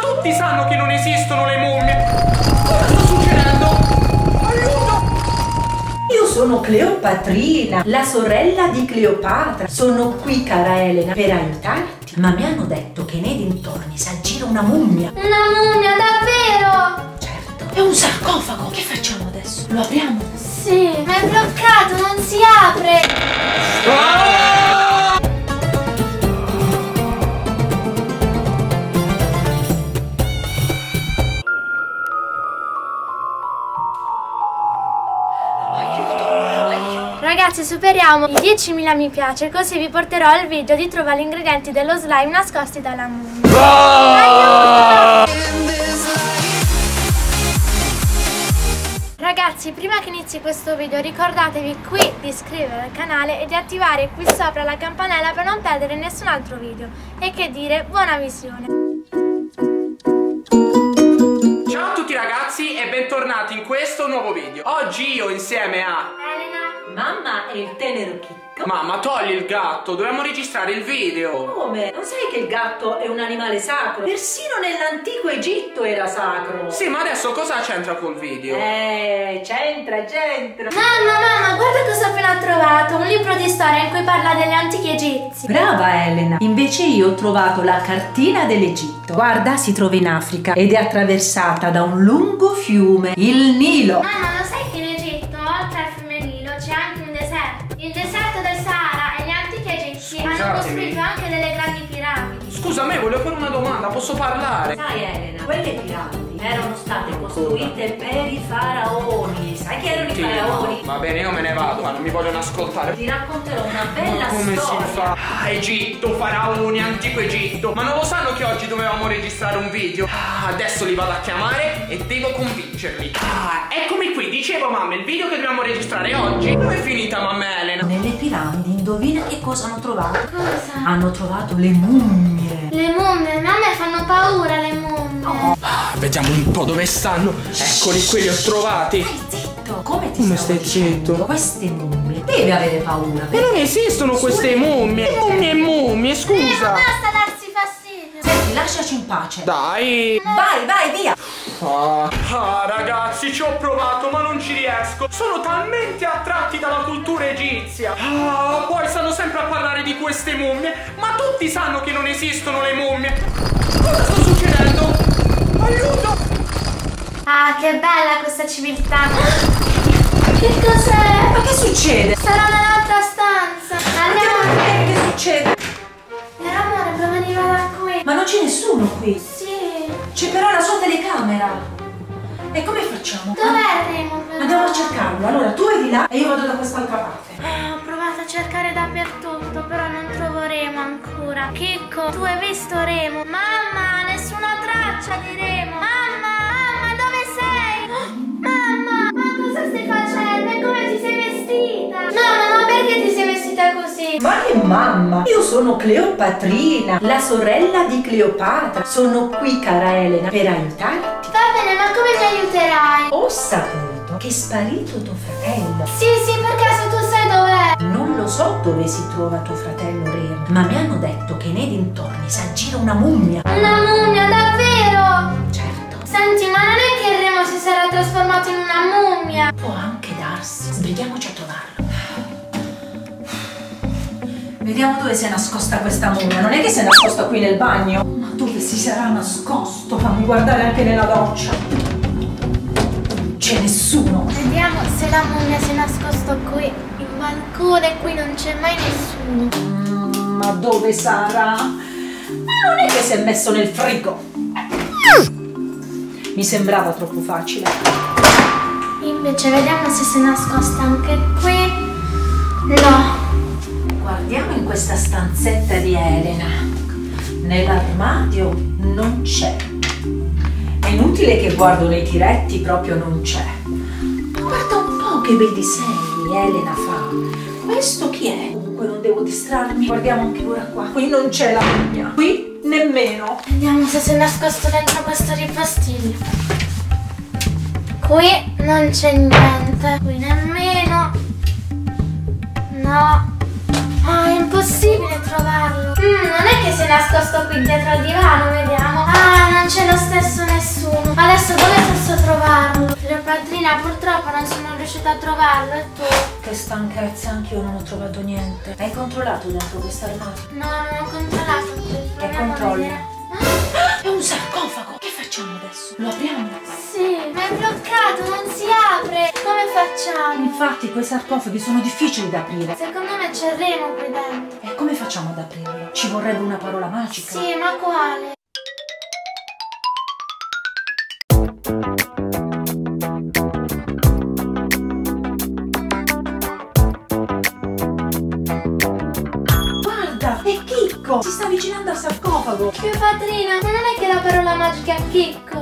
tutti sanno che non esistono le mummie. Cosa sta succedendo? Aiuto! Io sono Cleopatrina, la sorella di Cleopatra. Sono qui, cara Elena, per aiutarti. Ma mi hanno detto che nei dintorni si aggira una mummia. Una mummia, davvero? Certo. È un sarcofago. Che facciamo adesso? Lo apriamo? Sì, ma è bloccato, non si apre. Ragazzi, superiamo i 10.000 mi piace, così vi porterò il video di trovare gli ingredienti dello slime nascosti dalla mummia. Aiuto! Ragazzi, prima che inizi questo video ricordatevi qui di iscrivervi al canale e di attivare qui sopra la campanella per non perdere nessun altro video. E che dire, buona visione! Ciao a tutti ragazzi e bentornati in questo nuovo video. Oggi io insieme a Elena, Mamma e il tenero chicco. Mamma, togli il gatto, dobbiamo registrare il video. Come? Non sai che il gatto è un animale sacro? Persino nell'antico Egitto era sacro. Sì, ma adesso cosa c'entra col video? C'entra. Mamma, guarda cosa ho appena trovato, un libro di storia in cui parla degli antichi egizi. Brava Elena. Invece io ho trovato la cartina dell'Egitto. Guarda, si trova in Africa ed è attraversata da un lungo fiume, il Nilo. Mamma, lo sai che in Egitto, oltre al fiume Nilo, c'è anche un deserto? Il deserto del Sahara, e gli antichi egizi hanno costruito anche delle grandi piramidi. Scusa, a me volevo fare una domanda, posso parlare? Sai Elena, quelle piramidi erano state costruite per i faraoni. Sai chi erano i faraoni? Va bene, io me ne vado, ma non mi vogliono ascoltare. Ti racconterò una bella Ma come storia. si fa? Egitto, faraoni, antico Egitto. Ma non lo sanno che oggi dovevamo registrare un video? Adesso li vado a chiamare e devo convincerli. Eccomi qui, dicevo mamma, il video che dobbiamo registrare oggi. Dove è finita mamma Elena? Nelle piramidi, indovina che cosa hanno trovato? Cosa? Hanno trovato le mummie. Le mummie, a me fanno paura le mummie. Vediamo un po' dove stanno. Eccoli qui, li ho trovati. Stai zitto. Come ti Come stavo stai dicendo? zitto? Queste mummie devi avere paura. Ma non esistono queste mummie. Mummie, scusa. Basta darsi fastidio. Senti, lasciaci in pace. Dai. Vai, via. Ragazzi, ci ho provato ma non ci riesco. Sono talmente attratti dalla cultura egizia. Poi stanno sempre a parlare di queste mummie. Ma tutti sanno che non esistono le mummie. Cosa sta succedendo? Aiuto! Ah, che bella questa civiltà. Che cos'è? Ma che succede? Sarà nell'altra stanza. Andiamo a Andiamo. vedere che succede. L'amore proveniva da qui. Ma non c'è nessuno qui. Sì. C'è però la sua telecamera. E come facciamo? Dov'è Remo però? Andiamo a cercarlo. Allora tu vai di là e io vado da quest'altra parte. Ho provato a cercare dappertutto, però non trovo Remo ancora. Chicco, tu hai visto Remo? Mamma, nessuna traccia di Remo. Mamma, dove sei? Mamma, ma cosa stai facendo? E come ti sei vestita? Mamma, ma perché ti sei vestita così? Ma che mamma? Io sono Cleopatrina, la sorella di Cleopatra. Sono qui, cara Elena, per aiutarti. Va bene, ma come mi aiuterai? Ho saputo che è sparito tuo fratello. Sì, per caso tu sai dov'è? Non lo so dove si trova tuo fratello Remo, ma mi hanno detto che nei dintorni si aggira una mummia. Una mummia, davvero? Certo. Senti, ma non è che Remo si sarà trasformato in una mummia? Può anche darsi. Sbrighiamoci a trovarlo. Vediamo dove si è nascosta questa mummia. Non è che si è nascosta qui nel bagno? Ma dove si sarà nascosto? Fammi guardare anche nella doccia. Non c'è nessuno. Vediamo se la mummia si è nascosto qui in balcone, qui non c'è mai nessuno. Ma dove sarà? Ma non è che si è messo nel frigo. Mi sembrava troppo facile. Invece vediamo se si è nascosta anche qui. No. Guardiamo in questa stanzetta di Elena. Nell'armadio non c'è. È inutile che guardo nei tiretti, proprio non c'è. Guarda un po' che bei disegni Elena fa. Questo chi è? Comunque non devo distrarmi. Guardiamo anche ora qua. Qui non c'è la mummia. Qui nemmeno. Vediamo se si è nascosto dentro questo ripostiglio. Qui non c'è niente. Qui nemmeno. No. È impossibile trovarlo. Non è che si è nascosto qui dietro al divano, vediamo. Non c'è lo padrina, purtroppo non sono riuscita a trovarlo, e tu? Che stanchezza, anche io non ho trovato niente. Hai controllato dentro questa armadio? No, non ho controllato. Proviamo a controlli? vedere. È un sarcofago! Che facciamo adesso? Lo apriamo? Sì, ma è bloccato, non si apre. Come facciamo? Infatti quei sarcofagi sono difficili da aprire. Secondo me c'è Remo qui dentro. E come facciamo ad aprirlo? Ci vorrebbe una parola magica. Sì, ma quale? Guarda, è Chicco! Si sta avvicinando al sarcofago. Che padrina, ma non è che la parola magica è Chicco?